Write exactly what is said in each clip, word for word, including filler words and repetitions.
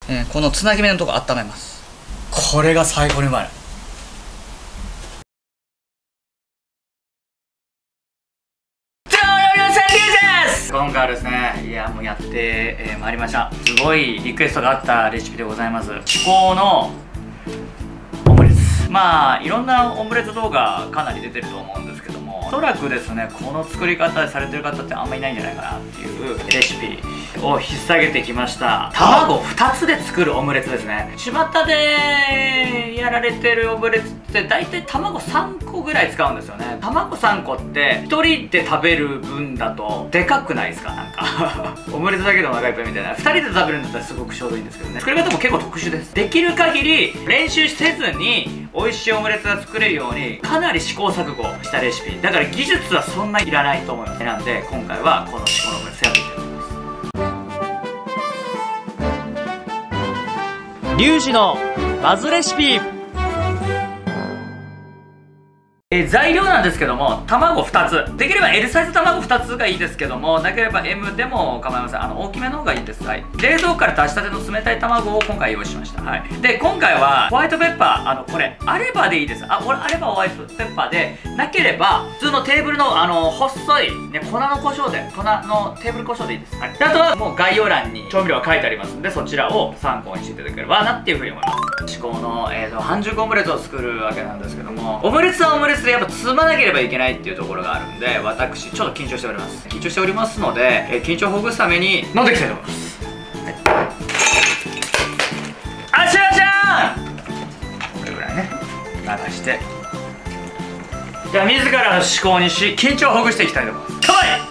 えー、このつなぎ目のとこ温めます。これが最高にうまい。今回はですね、いやもうやって、えー、まいりました。すごいリクエストがあったレシピでございます。至高のオムレツ。まあいろんなオムレツ動画かなり出てると思うんですけども、おそらくですね、この作り方されてる方ってあんまりいないんじゃないかなっていうレシピを引っ提げてきました。卵ふたつで作るオムレツですね。巷でやられてるオムレツって大体卵さんこぐらい使うんですよね。卵さんこってひとりで食べる分だとでかくないですか？なんかオムレツだけでお腹いっぱいみたいな。ふたりで食べるんだったらすごくちょうどいいんですけどね。作り方も結構特殊です。できる限り練習せずに美味しいオムレツが作れるようにかなり試行錯誤したレシピだから、技術はそんなにいらないと思います。なんで今回はこの至高のオムレツやっていきたいと思います。リュウジのバズレシピ。えー、材料なんですけども、卵ふたつ、できれば エル サイズ卵ふたつがいいですけども、なければ エム でも構いません。あの大きめの方がいいです。はい、冷蔵庫から出したての冷たい卵を今回用意しました。はい、で今回はホワイトペッパー、あのこれあればでいいです。あ、これあればホワイトペッパーで、なければ普通のテーブルのあの細い、ね、粉の胡椒で、粉のテーブル胡椒でいいです。はい、であとはもう概要欄に調味料が書いてありますんで、そちらを参考にしていただければなっていうふうに思います。至高の、えーと、半熟オムレツを作るわけなんですけども、オムレツはオムレツでやっぱ積まなければいけないっていうところがあるんで、私ちょっと緊張しております緊張しておりますので、えー、緊張をほぐすために飲んでいきたいと思います。はい、あしゃあしゃーこれぐらいね流して、じゃあ自らの思考にし緊張をほぐしていきたいと思います。かわいい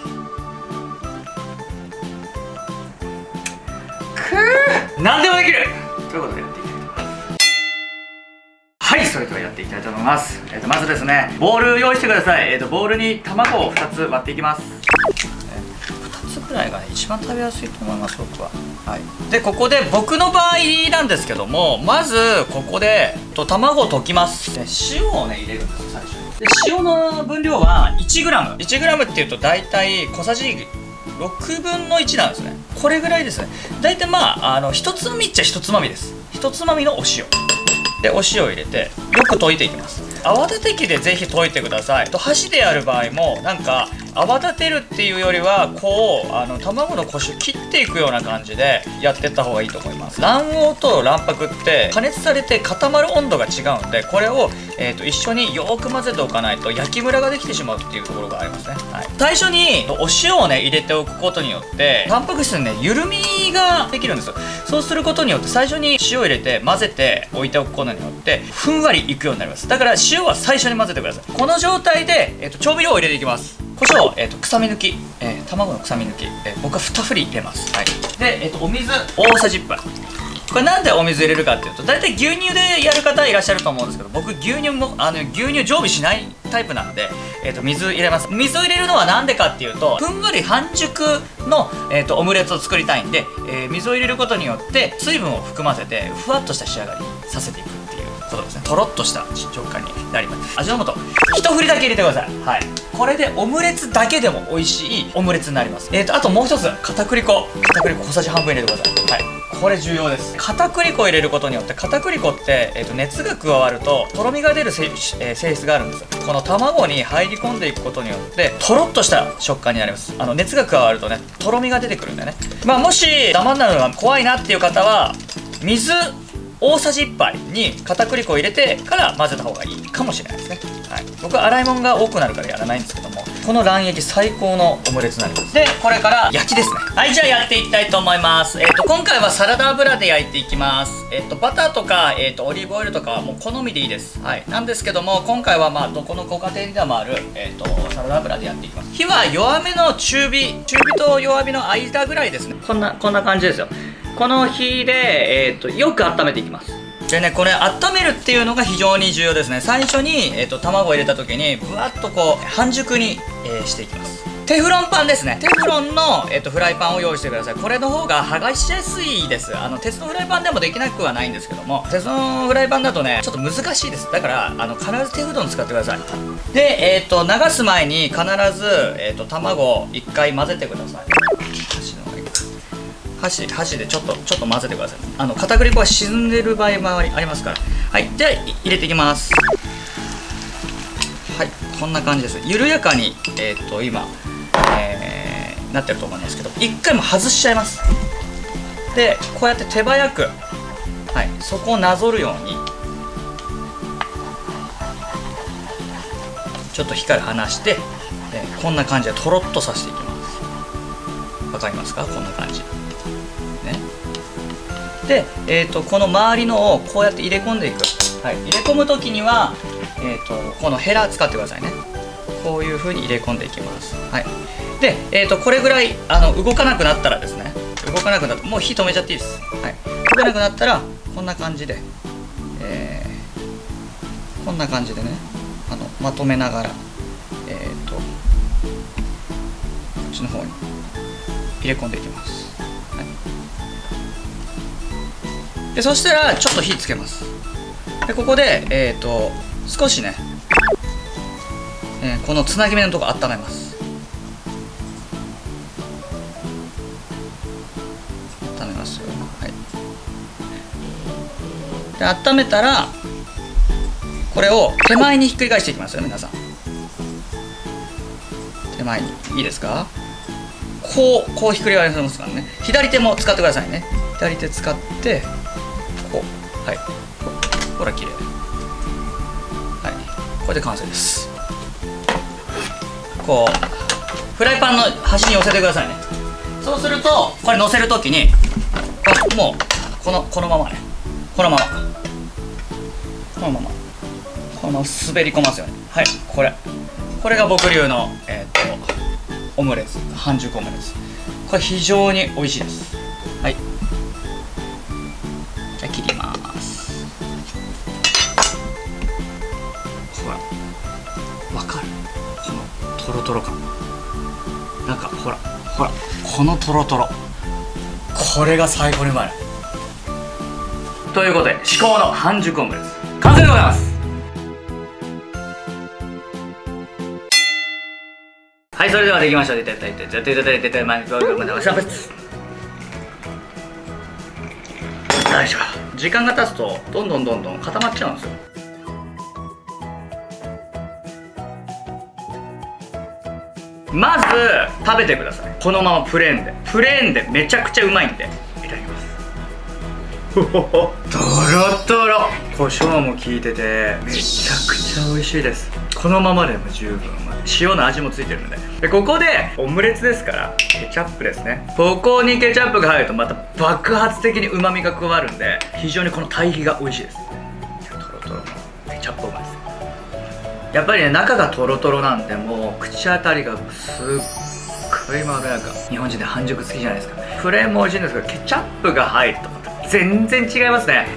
くー何でもできるということでやっていきたいと思います。はい、それではやっていきたいと思います。えー、とまずですね、ボウル用意してください。えー、とボウルに卵をふたつ割っていきます。ふたつぐらいがね一番食べやすいと思います、僕は。はい、でここで僕の場合なんですけども、まずここでと卵を溶きます。で塩をね入れるんですよ、最初に。で塩の分量は いちグラム。いちグラムっていうと大体小さじろくぶんのいちなんですね。これぐらいですね。大体まああのひとつまみっちゃひとつまみです。ひとつまみのお塩で、お塩を入れてよく溶いていきます。泡立て器でぜひ溶いてください。と箸でやる場合もなんか泡立てるっていうよりはこうあの卵のコシを切っていくような感じでやっていった方がいいと思います。卵黄と卵白って加熱されて固まる温度が違うんで、これを、えー、と一緒によーく混ぜておかないと焼きムラができてしまうっていうところがありますね。はい、最初にお塩をね入れておくことによってタンパク質にね緩みができるんですよ。そうすることによって最初に塩を入れて混ぜて置いておくことによってふんわりいくようになります。だから塩は最初に混ぜてください。この状態で、えー、と調味料を入れていきます。胡椒、えー、と臭み抜き、えー、卵の臭み抜き、えー、僕はにふり入れます。はい、で、えー、とお水大さじいっぱい。これなんでお水入れるかっていうと、大体牛乳でやる方いらっしゃると思うんですけど、僕牛乳もあの牛乳常備しないタイプなんで、えー、と水入れます。水を入れるのはなんでかっていうと、ふんわり半熟の、えー、とオムレツを作りたいんで、えー、水を入れることによって水分を含ませてふわっとした仕上がりにさせていくっていうことですね。とろっとした食感になります。味の素一振りだけ入れてください。はい、これでオムレツだけでも美味しいオムレツになります。えーとあともう一つ、片栗粉片栗粉小さじはんぶん入れてください。はい、これ重要です。片栗粉を入れることによって、片栗粉って、えー、と熱が加わるととろみが出る性、えー、性質があるんですよ。この卵に入り込んでいくことによってとろっとした食感になります。あの熱が加わるとねとろみが出てくるんでね。まあもしダマになるのが怖いなっていう方は水大さじいっぱいに片栗粉を入れてから混ぜた方がいいかもしれないですね。はい、僕は洗い物が多くなるからやらないんですけども、この卵液最高のオムレツになります。でこれから焼きですね。はい、じゃあやっていきたいと思います。えっ、ー、と今回はサラダ油で焼いていきます。えっ、ー、とバターとか、えー、とオリーブオイルとかはもう好みでいいです。はい、なんですけども今回はまあどこのご家庭にでもある、えー、とサラダ油でやっていきます。火は弱めの中火中火と弱火の間ぐらいですね。こんなこんな感じですよ。この火で、えー、とよく温めていきます。でね、これ温めるっていうのが非常に重要ですね。最初に、えー、と卵を入れた時にぶわっとこう半熟に、えー、していきます。テフロンパンですね。テフロンの、えー、とフライパンを用意してください。これの方が剥がしやすいです。あの鉄のフライパンでもできなくはないんですけども、鉄のフライパンだとねちょっと難しいです。だからあの必ずテフロン使ってください。で、えー、と流す前に必ず、えー、と卵をいっかい混ぜてください。 箸箸でちょっとちょっと混ぜてください。あの片栗粉が沈んでる場合もありますから。はい、じゃあ入れていきます。はい、こんな感じです。緩やかにえっと今、えー、なってると思うんですけど、一回も外しちゃいます。でこうやって手早く、はい、そこをなぞるようにちょっと光離して、えー、こんな感じでとろっとさせていきます。わかりますか？こんな感じね。で、えー、とこの周りのをこうやって入れ込んでいく、はい、入れ込む時には、えー、とこのヘラ使ってくださいね。こういう風に入れ込んでいきます。はい、で、えー、とこれぐらいあの動かなくなったらですね、動かなくなったらもう火止めちゃっていいです。はい、動かなくなったらこんな感じで、えー、こんな感じでね、あのまとめながら、えー、とこっちの方に入れ込んでいきます。はい、でそしたらちょっと火つけます。でここで、えー、と少しね、えー、このつなぎ目のところ温めます。温めますよ。はい、で温めたらこれを手前にひっくり返していきますよ、皆さん。手前にいいですか？こうこうひっくり返せますからね。左手も使ってくださいね。左手使ってこう、はい、ほら綺麗。はい、これで完成です。こうフライパンの端に寄せてくださいね。そうするとこれ乗せるときにもうこのこのままね、このままこのままこのまま滑り込ますよね。はい、これこれが僕流のえっとオムレツ、半熟オムレツ。これ非常に美味しいです。はい、じゃあ切ります。ほらわかる？このトロトロ感、なんかほらほらこのトロトロ、これが最高にうまい。ということで至高の半熟オムレツ完成でございます。はい、それではできました。出て出て出て出て出て前にまでおしゃべり。よいしょ。時間が経つとどんどんどんどん固まっちゃうんですよ。まず食べてください。このままプレーンでプレーンでめちゃくちゃうまいんでいただきます。ほほほ、トロトロ、胡椒も効いててめちゃくちゃ美味しいです。このままでも十分塩の味もついてるので。でここでオムレツですからケチャップですね。ここにケチャップが入るとまた爆発的にうまみが加わるんで、非常にこの対比が美味しいです。トロトロのケチャップうまいです。やっぱりね、中がトロトロなんでもう口当たりがすっごいまろやか。日本人で半熟好きじゃないですか。プレーンも美味しいんですけどケチャップが入るとまた全然違いますね。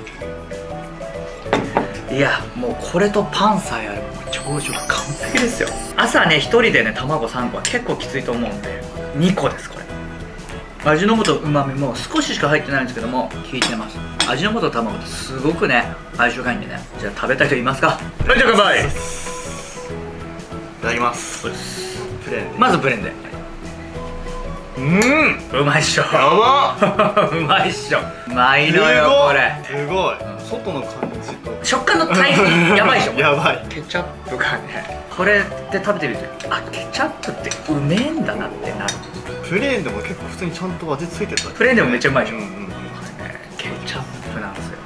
いやもうこれとパンさえあれば朝食完璧ですよ。朝ねひとりでね卵さんこは結構きついと思うんでにこです。これ味の素うまみも少ししか入ってないんですけども効いてます。味の素と卵ってすごくね相性がいいんでね。じゃあ食べたい人いますか？はい、じゃあ乾杯。いただきます。プレーンでまずプレーンで。うん、うまいっしょ。 やばうまいっしょ。うまいのよこれ。 すごい。外の感じと食感の対比やばいでしょ。 やばい。 ケチャップがね、これで食べてみるとあ、ケチャップってうめえんだなってなる。 プレーンでも結構普通にちゃんと味付いてた。 プレーンでもめっちゃうまいでしょ。 うんうんうん、 ケチャップなんですよ。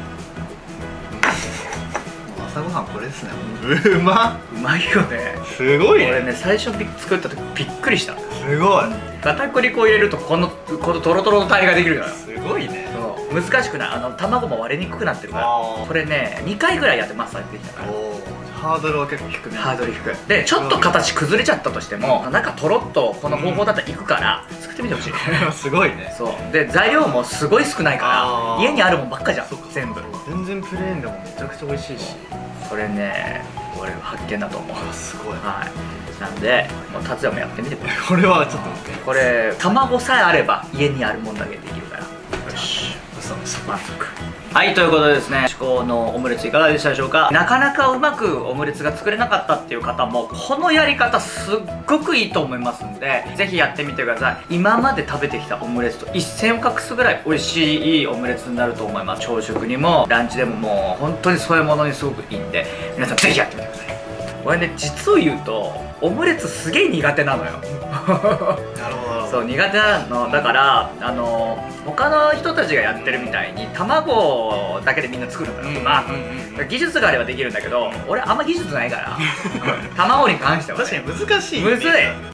朝ごはんこれですね。うまっ。 うまいよね。 すごいね。 これね最初作った時びっくりした。 すごい。 片栗粉を入れるとこのこのトロトロのタイができるから。 すごいね。 そう難しくない。あの卵も割れにくくなってるから。これねにかいぐらいやってマスターできたから。 ハードルは結構低め。 ハードル低いでちょっと形崩れちゃったとしても中とろっとこの方法だったらいくから作ってみてほしい。 すごいね。 そうで材料もすごい少ないから家にあるもんばっかじゃん全部。 全然プレーンでもめちゃくちゃ美味しいし、 これね俺は発見だと思う。 すごい。 はいなんでもう達也もやってみてくれ。 これはちょっと待って、 これ卵さえあれば家にあるもんだけできるから。 よし、 満足。はい、ということでですね、至高のオムレツいかがでしたでしょうか。なかなかうまくオムレツが作れなかったっていう方も、このやり方すっごくいいと思いますんで、ぜひやってみてください。今まで食べてきたオムレツと一線を画すぐらい美味しいいいオムレツになると思います。朝食にもランチでももう本当にそういうものにすごくいいんで、皆さんぜひやってみてください。これね、実を言うとオムレツすげえ苦手なのよ。 なるほど。 そう、苦手なのだから、あの他の人たちがやってるみたいに卵だけでみんな作るのよ、まあ技術があればできるんだけど、俺あんま技術ないから卵に関しては、ね、 確かに難しい、ね、 むずい。